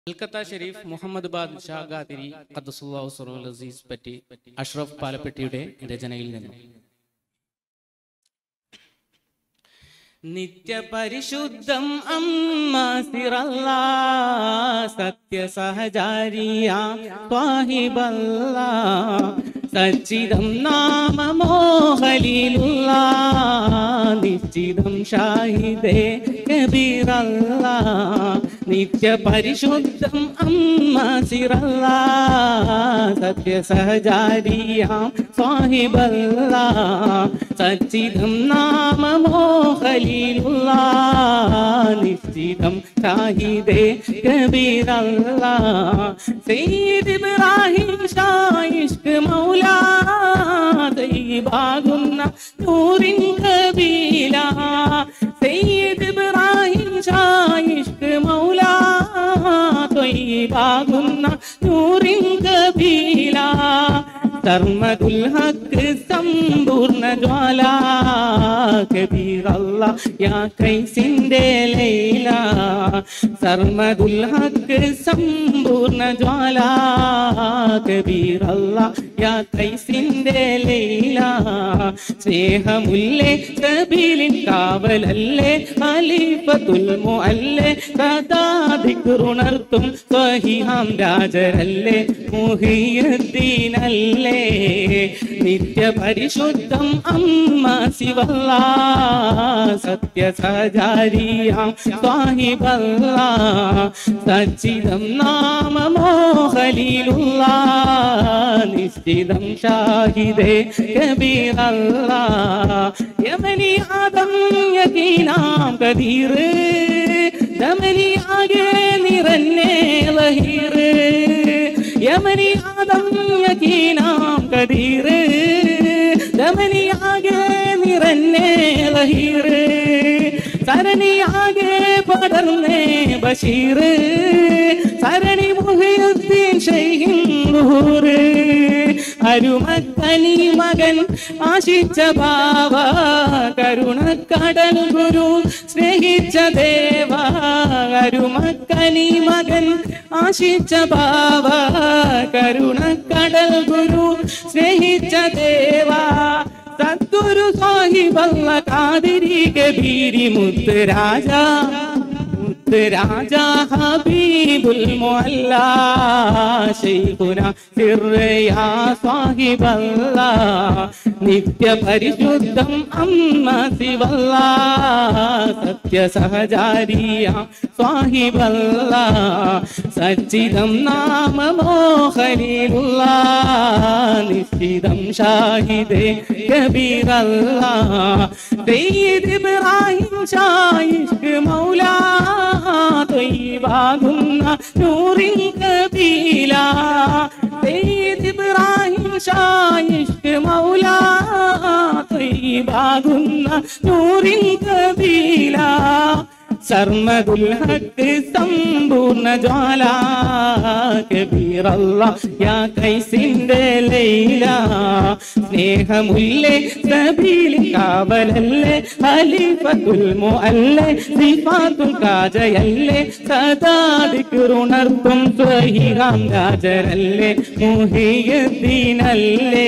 കൽക്കത്ത ഷെരീഫ് മുഹമ്മദ് ബാദ്ഷാ ഖാദിരി ഖദ്ദസുല്ലാഹു സിററുൽ അസീസ് പറ്റി അഷ്റഫ് പാലപ്പെട്ടിയുടെ രചനയിൽ നിന്നും. നിത്യപരിശുദ്ധം അമ്മാസിറല്ലാ സത്യസഹചാരിയാ ത്വാഹിബല്ലാ സച്ചിദം നാമമോ ഖലീലുല്ലാ നിശ്ചിതം ഷാഹിദേ കബീറല്ലാ നിത്യപരിശുദ്ധം അമ്മാസിറല്ലാ സത്യസഹചാരിയാ ത്വാഹിബല്ലാ സച്ചിദം നാമമോ ഖലീലുല്ലാ നിശ്ചിതം ഷാഹിദേ കബീറല്ലാ സയ്യിദ് ഇബ്രാഹിം ഷാ ഇഷ്ക് മൗലാ തയ്യിബാകുന്ന നൂറിൻ കബീല സയ്യിദ് ഇബ്രാഹിം ഷാ ഇഷ്ക് മൗലാ തയ്യിബാകുന്ന നൂറിൻ കബീല സർമദുൽ ഹക്ക് സമ്പൂർണ്ണ ജ്വാല കബീറല്ലാ യാ കൈസിന്റെ ലൈല സർമദുൽ ഹക്ക് സമ്പൂർണ്ണ ജ്വാല കബീറല്ലാ യാ കൈസിന്റെ ലൈല സ്നേഹമുല്ലേ സബീലിൻ കാവലല്ലേ ഖലീഫത്തുൽ മുഅല്ലേ സദാ ദിക്റുണർത്തും സ്വഹിഹാം രാജരല്ലേ മുഹിയുദ്ദീൻ അല്ലേ നിത്യപരിശുദ്ധം അമ്മാസിവല്ലാ സത്യസഹചാരിയാം ത്വാഹിബല്ലാ സച്ചിദം നാമമോ ഖലീലുല്ലാ നിശ്ചിതം ഷാഹിദേ കബീറല്ലാ യമനി ആദം യകീനാം ഖദീർ യമനി ആകെ നിറന്നേ ലഹീർ യമനി ആദം യകീനാം ഖദീർ യമനി ആകെ നിറന്നേ ലഹീർ സരണിയാകെ പടർന്നേ ബഷീർ സരണി മുഹിയുദ്ദീൻ ശൈഖിൻ ളുഹൂർ അരുമക്കനി മകൻ ആശിച്ച ഭാവ കരുണക്കടൽ ഗുരു സ്നേഹിച്ച ദേവ അരുമക്കനി മകൻ ആശിച്ച ഭാവ കരുണക്കടൽ ഗുരു സ്നേഹിച്ച ദേവ സദ്ഗുരു സാഹിബല്ല ഖാദിരി കബീരി മുത്ത് രാജാ രാജാ ഹബീബുൽ മുഅല്ലാ ശൈഖുനാ സിർയാ സാഹിബല്ലാ നിത്യപരിശുദ്ധം അമ്മാസിവല്ലാ സത്യസഹചാരിയാ സാഹിബല്ലാ സച്ചിദം നാമമോ ഖലീലുല്ലാ നിശ്ചിതം ഷാഹിദേ കബീറല്ലാ സയ്യിദ് ഇബ്രാഹിം ഷാ ഇഷ്ക് മൗലാ തയ്യിബാകുന്ന നൂറിൻ കബീല സയ്യിദ് ഇബ്രാഹിം ഷാ ഇഷ്ക് മൗലാ തയ്യിബാകുന്ന നൂറിൻ കബീല സർമദുൽ ഹക്ക് സമ്പൂർണ്ണ ജ്വാല കബീറല്ലാ യാ കൈസിന്റെ ലൈല സ്നേഹമുല്ലേ സബീലിൻ കാവലല്ലേ ഖലീഫത്തുൽ മുഅല്ലേ സിഫാത്തുൽ കാജയല്ലേ സദാ ദിക്റുണർത്തും സ്വഹിഹാം രാജരല്ലേ മുഹിയുദ്ദീൻ അല്ലേ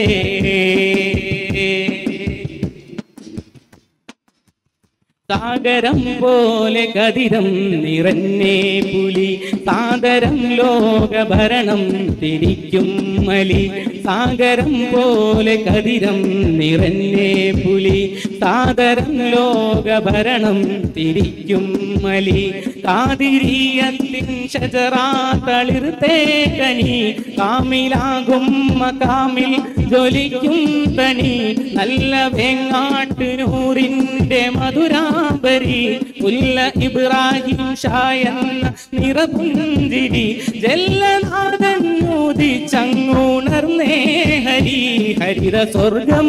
സാഗരം പോലെ കതിരം നിറഞ്ഞേ പുലി സാദരം ലോകഭരണം തിരിക്കും മലി സാഗരം പോലെ കതിരം നിറഞ്ഞേ പുലി സാദരം ലോകഭരണം തിരിക്കും മലി ഖാദിരിയത്തിൻ ഷജറാ തളിർത്തേ കനി കാമിലാകും മകാമിൽ ജ്വലിക്കും തനി നല്ല വേങ്ങാട്ട് നൂറിന്റെ മധുരാബരി പുല്ല ഇബ്രാഹിം ഷാ എന്ന നിറപുഞ്ചിരി ജല്ലനാഥൻ മോദിച്ചങ്ങുണർന്നേ ഹരി ഹരിത സ്വർഗം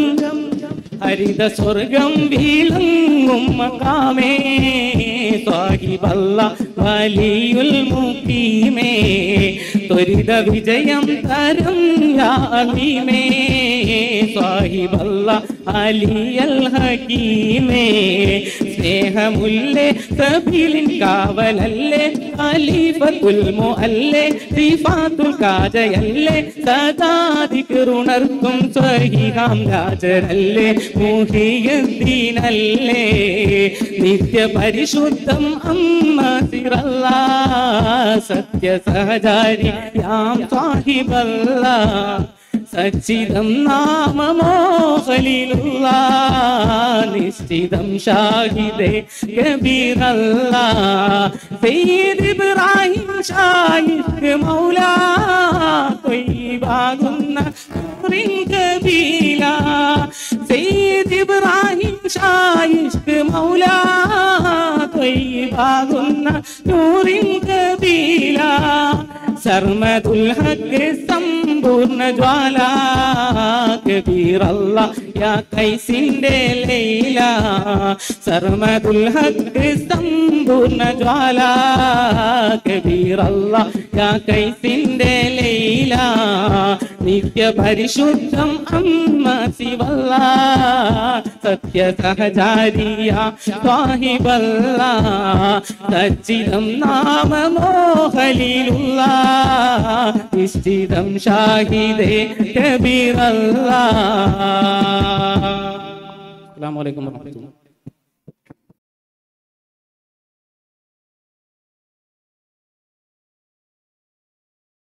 വീളങ്ങും മഖാമേ സാഹിബല്ലാ വലിയുൽ മുഖീമേ ത്വരിത വിജയം തരം യാ അലീമേ സാഹിബല്ലാ അലിയൽ ഹകീമേ സ്നേഹമുല്ലേ സബീലിൻ കാവലല്ലേ ഖലീഫത്തുൽ മുഅല്ലേ സിഫാത്തുൽ കാജയല്ലേ സദാ ദിക്റുണർത്തും സ്വഹീഹാം രാജനല്ലേ മുഹിയുദ്ദീനല്ലേ നിത്യ പരിശുദ്ധം അമ്മ സിറല്ലാ സത്യ സഹചാരി യാം സാഹിബല്ലാ സച്ചിദം നാമമോ ഖലീലുള്ളാ നിശ്ചിതം ഷാഹിദേ കബീറല്ലാ സയ്യിദ് ഇബ്രാഹിം ഷായിഖ് മൗലാ ത്വയ്യിബാകുന്ന നൂറിൻ കബീല സയ്യിദ് ഇബ്രാഹിം ഷായിഖ് മൗലാ ത്വയ്യിബാകുന്ന നൂറിൻ കബീല സർമദുൽ ഹഖ് സമ്പൂർണ്ണ ജ്വാല കബീറല്ലാ യാ കൈസിന്റെ ലൈല സർമദുൽ ഹഖ് സമ്പൂർണ്ണ ജ്വാല കബീറല്ലാ യാ കൈസിന്റെ ലൈല നിത്യ പരിശുദ്ധം അമ്മ ശിവല്ലാ സത്യ സഹചാരിയ സാഹിബല്ലാ സച്ചിദം നാമമോ ഖലീലുള്ളാ നിശ്ചിതം ഷാഹിദേ കബീറല്ലാ. അസ്സലാമു അലൈക്കും വറഹ്മത്തുള്ളാഹി.